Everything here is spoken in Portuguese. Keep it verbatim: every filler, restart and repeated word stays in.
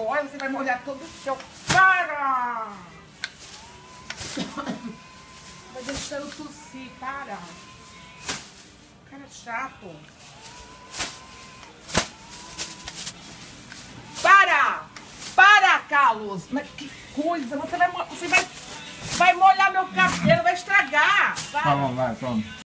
Olha, você vai molhar todo o seu... Para! Vai deixando tossir, para. Cara chato. Para! Para, Carlos! Mas que coisa! Você vai, você vai, vai molhar meu cabelo, vai estragar! Para. Tá bom, vai, toma.